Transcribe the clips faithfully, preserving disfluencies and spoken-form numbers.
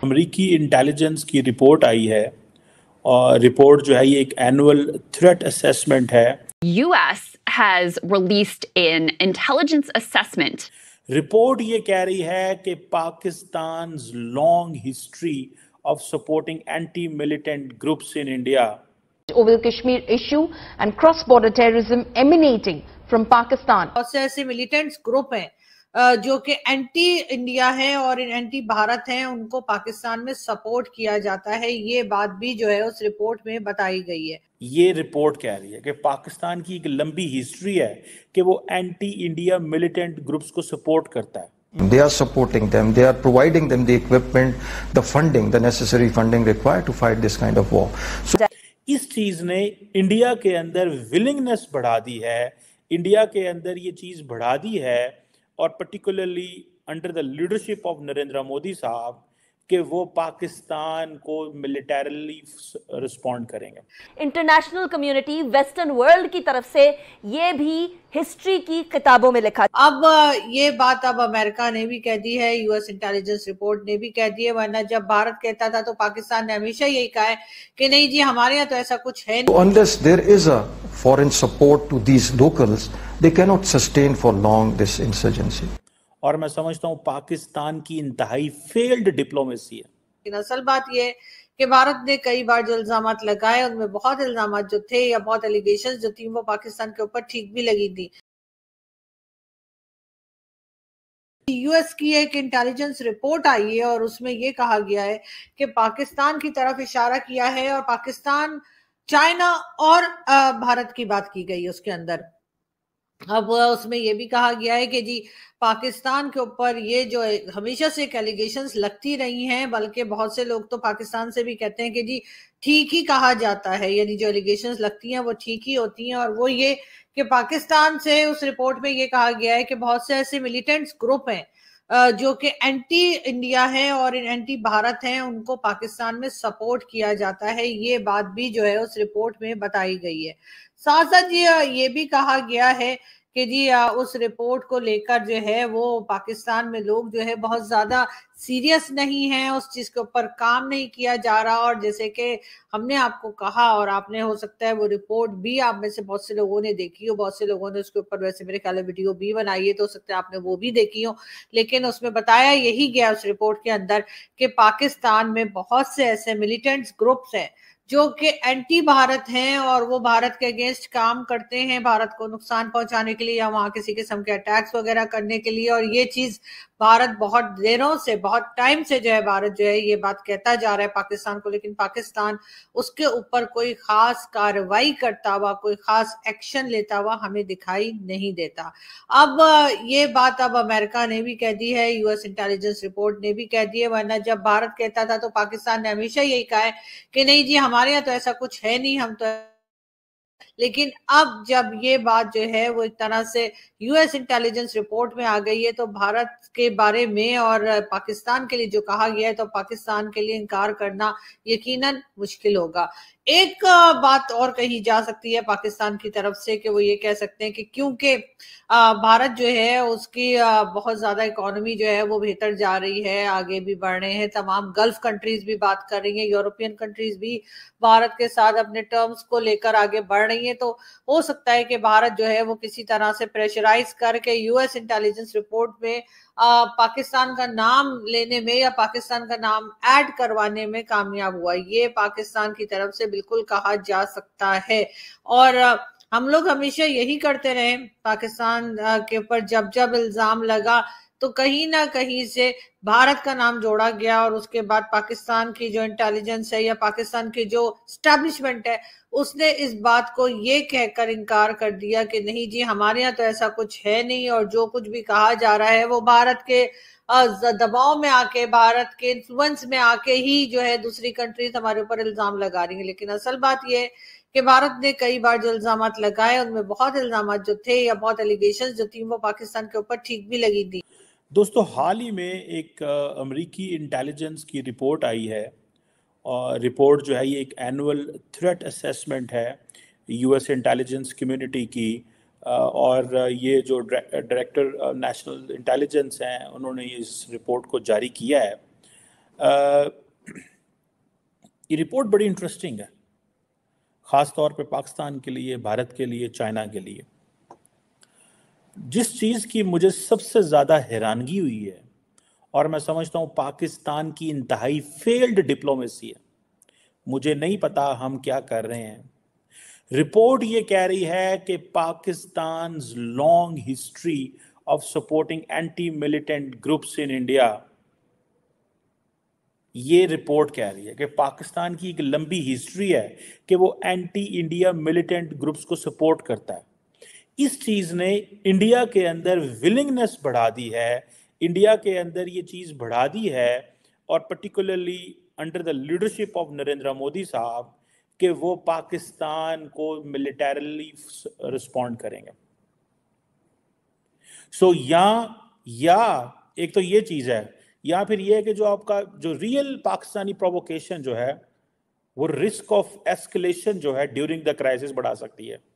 امریکی انٹیلیجنس کی رپورٹ آئی ہے اور رپورٹ جو ہے یہ ایک اینول تھریٹ اسیسمنٹ ہے. U S has released an intelligence assessment. Report یہ کہہ رہی ہے کہ پاکستان's long history of supporting anti-militant groups in India over the Kashmir issue and cross-border terrorism emanating from Pakistan. بہت سے ایسے ملیٹنٹس گروپ ہیں جو کہ اینٹی انڈیا ہیں اور اینٹی بھارت ہیں، ان کو پاکستان میں سپورٹ کیا جاتا ہے. یہ بات بھی جو ہے اس رپورٹ میں بتائی گئی ہے. یہ رپورٹ کہہ رہی ہے کہ پاکستان کی ایک لمبی ہسٹری ہے کہ وہ اینٹی انڈیا ملیٹنٹ گروپس کو سپورٹ کرتا ہے. They are supporting them, they are providing them the equipment, the funding, the necessary funding required to fight this kind of war. So اس چیز نے انڈیا کے اندر ولنگنس بڑھا دی ہے، انڈیا کے اندر یہ چیز بڑھا دی ہے، اور particularly under the leadership of Narendra Modi صاحب کہ وہ پاکستان کو ملیٹریلی رسپونڈ کریں گے. انٹرنیشنل کمیونٹی ویسٹرن ورلڈ کی طرف سے یہ بھی ہسٹری کی کتابوں میں لکھا. اب یہ بات اب امریکہ نے بھی کہہ دی ہے، یو ایس انٹیلیجنس رپورٹ نے بھی کہہ دی ہے، ورنہ جب بھارت کہتا تھا تو پاکستان نے ہمیشہ یہی کہا ہے کہ نہیں جی ہمارے یہاں تو ایسا کچھ ہے نہیں. unless there is a foreign support to these locals, they cannot sustain for long this insurgency. اور میں سمجھتا ہوں پاکستان کی انتہائی فیلڈ ڈپلومیسی ہے. لیکن اصل بات یہ ہے کہ بھارت نے کئی بار جو الزامات لگائے ان میں بہت الزامات جو تھے یا بہت الیگیشنز جو تھیں وہ پاکستان کے اوپر ٹھیک بھی لگی تھی. یو ایس کی ایک انٹیلیجنس رپورٹ آئی ہے اور اس میں یہ کہا گیا ہے کہ پاکستان کی طرف اشارہ کیا ہے اور پاکستان، چائنا اور بھارت کی بات کی گئی اس کے اندر. اب اس میں یہ بھی کہا گیا ہے کہ جی پاکستان کے اوپر یہ جو ہمیشہ سے ایک ایلیگیشنز لگتی رہی ہیں، بلکہ بہت سے لوگ تو پاکستان سے بھی کہتے ہیں کہ جی ٹھیک ہی کہا جاتا ہے، یعنی جو ایلیگیشنز لگتی ہیں وہ ٹھیک ہی ہوتی ہیں. اور وہ یہ کہ پاکستان سے اس رپورٹ میں یہ کہا گیا ہے کہ بہت سے ایسے ملیٹنٹس گروپ ہیں جو کہ اینٹی انڈیا ہیں اور اینٹی بھارت ہیں، ان کو پاکستان میں سپورٹ کیا جاتا ہے. یہ بات بھی جو ہے اس رپورٹ میں بتائی گئی ہے. ساتھ ساتھ یہ بھی کہا گیا ہے کہ جی اس رپورٹ کو لے کر جو ہے وہ پاکستان میں لوگ جو ہے بہت زیادہ سیریس نہیں ہیں، اس چیز کے اوپر کام نہیں کیا جا رہا. اور جیسے کہ ہم نے آپ کو کہا اور آپ نے ہو سکتا ہے وہ رپورٹ بھی آپ میں سے بہت سے لوگوں نے دیکھی ہو، بہت سے لوگوں نے اس کے اوپر ویسے میرے خیال ہے ویڈیو بھی بنائی ہے، تو ہو سکتا ہے آپ نے وہ بھی دیکھی ہو. لیکن اس میں بتایا یہی گیا اس رپورٹ کے اندر کہ پاکستان میں بہت سے ایسے ملیٹنٹس گروپس ہیں جو کہ اینٹی بھارت ہیں اور وہ بھارت کے اگینسٹ کام کرتے ہیں، بھارت کو نقصان پہنچانے کے لیے یا وہاں کسی قسم کے اٹیکس وغیرہ کرنے کے لیے. اور یہ چیز بھارت بہت دنوں سے، بہت ٹائم سے جو ہے بھارت جو ہے یہ بات کہتا جا رہا ہے پاکستان کو، لیکن پاکستان اس کے اوپر کوئی خاص کارروائی کرتا ہوا، کوئی خاص ایکشن لیتا ہوا ہمیں دکھائی نہیں دیتا. اب یہ بات اب امریکہ نے بھی کہہ دی ہے، یو ایس انٹیلیجنس رپورٹ نے بھی کہہ دی ہے، ورنہ جب بھارت کہتا تھا تو پاکستان نے ہمیشہ یہی کہا ہے کہ نہیں جی ہمارے یہاں تو ایسا کچھ ہے نہیں، ہم تو. لیکن اب جب یہ بات جو ہے وہ ایک طرح سے یو ایس انٹیلیجنس رپورٹ میں آ گئی ہے تو بھارت کے بارے میں اور پاکستان کے لیے جو کہا گیا ہے تو پاکستان کے لیے انکار کرنا یقیناً مشکل ہوگا. ایک بات اور کہی جا سکتی ہے پاکستان کی طرف سے کہ وہ یہ کہہ سکتے ہیں کہ کیونکہ بھارت جو ہے اس کی بہت زیادہ اکانومی جو ہے وہ بہتر جا رہی ہے، آگے بھی بڑھ رہے ہیں، تمام گلف کنٹریز بھی بات کر رہی ہیں، یورپین کنٹریز بھی بھارت کے ساتھ اپنے ٹرمز کو لے کر آگے بڑھ رہی ہیں، تو ہو سکتا ہے کہ بھارت جو ہے وہ کسی طرح سے پریشرائز کر کے یو ایس انٹیلیجنس رپورٹ میں پاکستان کا نام لینے میں یا پاکستان کا نام ایڈ کروانے میں کامیاب ہوا. یہ پاکستان کی طرف سے بالکل کہا جا سکتا ہے. اور ہم لوگ ہمیشہ یہی کرتے رہے، پاکستان کے اوپر جب جب الزام لگا تو کہیں نہ کہیں سے بھارت کا نام جوڑا گیا، اور اس کے بعد پاکستان کی جو انٹیلیجنس ہے یا پاکستان کی جو اسٹیبلشمنٹ ہے اس نے اس بات کو یہ کہہ کر انکار کر دیا کہ نہیں جی ہمارے یہاں تو ایسا کچھ ہے نہیں، اور جو کچھ بھی کہا جا رہا ہے وہ بھارت کے دباؤ میں آ کے، بھارت کے انفلوئنس میں آ کے ہی جو ہے دوسری کنٹریز ہمارے اوپر الزام لگا رہی ہیں. لیکن اصل بات یہ ہے کہ بھارت نے کئی بار جو الزامات لگائے ان میں بہت الزامات جو تھے یا بہت الیگیشنز جو تھیں وہ پاکستان کے اوپر ٹھیک بھی لگی تھی. دوستو حال ہی میں ایک امریکی انٹیلیجنس کی رپورٹ آئی ہے اور رپورٹ جو ہے یہ ایک اینول تھریٹ اسیسمنٹ ہے یو ایس انٹیلیجنس کمیونٹی کی، اور یہ جو ڈائریکٹر نیشنل انٹیلیجنس ہیں انہوں نے اس رپورٹ کو جاری کیا ہے. یہ رپورٹ بڑی انٹرسٹنگ ہے، خاص طور پہ پاکستان کے لیے، بھارت کے لیے، چائنا کے لیے۔ جس چیز کی مجھے سب سے زیادہ حیرانگی ہوئی ہے، اور میں سمجھتا ہوں پاکستان کی انتہائی فیلڈ ڈپلومیسی ہے، مجھے نہیں پتا ہم کیا کر رہے ہیں۔ رپورٹ یہ کہہ رہی ہے کہ پاکستان's long history of supporting anti-militant groups in India، یہ رپورٹ کہہ رہی ہے کہ پاکستان کی ایک لمبی ہسٹری ہے کہ وہ اینٹی انڈیا ملیٹنٹ گروپس کو سپورٹ کرتا ہے۔ اس چیز نے انڈیا کے اندر ولنگنس بڑھا دی ہے، انڈیا کے اندر یہ چیز بڑھا دی ہے، اور particularly under the leadership of Narendra Modi صاحب، کہ وہ پاکستان کو ملیٹریلی رسپونڈ کریں گے۔ سو یا یا ایک تو یہ چیز ہے، یا پھر یہ ہے کہ جو آپ کا جو ریئل پاکستانی پرووکیشن جو ہے وہ رسک آف ایسکلیشن جو ہے ڈیورنگ دا کرائسس بڑھا سکتی ہے۔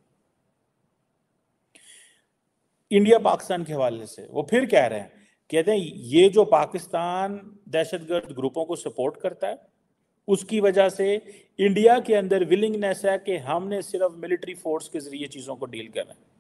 انڈیا پاکستان کے حوالے سے وہ پھر کہہ رہے ہیں، کہتے ہیں یہ جو پاکستان دہشت گرد گروپوں کو سپورٹ کرتا ہے، اس کی وجہ سے انڈیا کے اندر ولنگنس ہے کہ ہم نے صرف ملٹری فورس کے ذریعے چیزوں کو ڈیل کرنا ہے،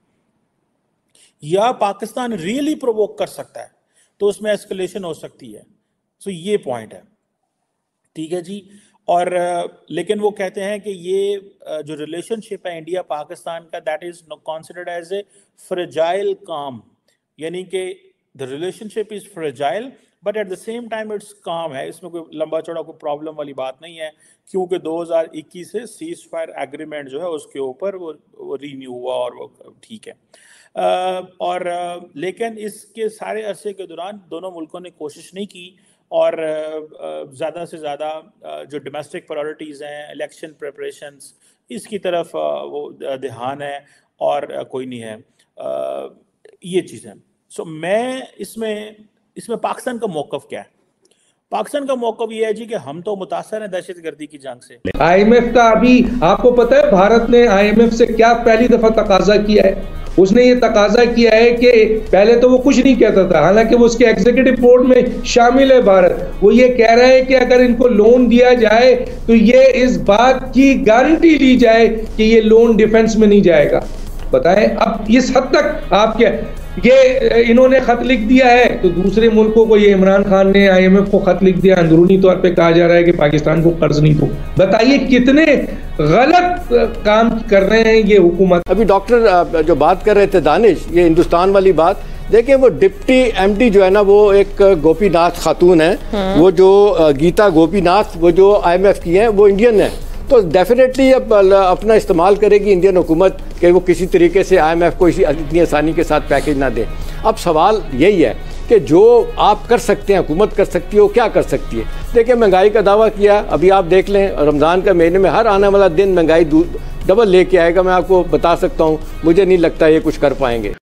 یا پاکستان ریئلی پرووک کر سکتا ہے تو اس میں ایسکلیشن ہو سکتی ہے۔ سو یہ پوائنٹ ہے، ٹھیک ہے جی۔ اور لیکن وہ کہتے ہیں کہ یہ جو ریلیشن شپ ہے انڈیا پاکستان کا، that is considered as a fragile calm, یعنی کہ the relationship is fragile but at the same time it's calm ہے، اس میں کوئی لمبا چوڑا کوئی پرابلم والی بات نہیں ہے، کیونکہ دو ہزار اکیس سے سیز فائر ایگریمنٹ جو ہے اس کے اوپر وہ رینیو ہوا اور وہ ٹھیک ہے۔ اور لیکن اس کے سارے عرصے کے دوران دونوں ملکوں نے کوشش نہیں کی، اور زیادہ سے زیادہ جو ڈومیسٹک پرائورٹیز ہیں، الیکشن پریپریشنز، اس کی طرف وہ دھیان ہے اور کوئی نہیں ہے، یہ چیزیں۔ سو میں اس میں اس میں پاکستان کا موقف کیا ہے؟ پاکستان کا موقف یہ ہے جی کہ ہم تو متاثر ہیں دہشت گردی کی جنگ سے۔ آئی ایم ایف کا ابھی آپ کو پتہ ہے بھارت نے آئی ایم ایف سے کیا پہلی دفعہ تقاضا کیا ہے؟ اس نے یہ تقاضا کیا ہے کہ پہلے تو وہ کچھ نہیں کہتا تھا، حالانکہ وہ اس کے ایگزیکٹو بورڈ میں شامل ہے بھارت، وہ یہ کہہ رہا ہے کہ اگر ان کو لون دیا جائے تو یہ اس بات کی گارنٹی لی جائے کہ یہ لون ڈیفنس میں نہیں جائے گا۔ بتائیں اب اس حد تک آپ کیا، یہ انہوں نے خط لکھ دیا ہے تو دوسرے ملکوں کو، یہ عمران خان نے آئی ایم ایف کو خط لکھ دیا، اندرونی طور پہ کہا جا رہا ہے کہ پاکستان کو قرض نہیں دو۔ بتائیے کتنے غلط کام کر رہے ہیں یہ حکومت۔ ابھی ڈاکٹر جو بات کر رہے تھے دانش، یہ ہندوستان والی بات دیکھیں، وہ ڈپٹی ایم ڈی جو ہے نا، وہ ایک گوپی ناتھ خاتون ہیں، وہ جو گیتا گوپی ناتھ، وہ جو آئی ایم ایف کی ہیں، وہ انڈین ہیں، تو ڈیفینیٹلی اب اپنا استعمال کرے گی انڈین حکومت کہ وہ کسی طریقے سے آئی ایم ایف کو اسی اتنی آسانی کے ساتھ پیکیج نہ دے۔ اب سوال یہی ہے کہ جو آپ کر سکتے ہیں، حکومت کر سکتی ہے، وہ کیا کر سکتی ہے؟ دیکھیں مہنگائی کا دعویٰ کیا، ابھی آپ دیکھ لیں رمضان کا مہینے میں ہر آنے والا دن مہنگائی ڈبل لے کے آئے گا، میں آپ کو بتا سکتا ہوں، مجھے نہیں لگتا یہ کچھ کر پائیں گے۔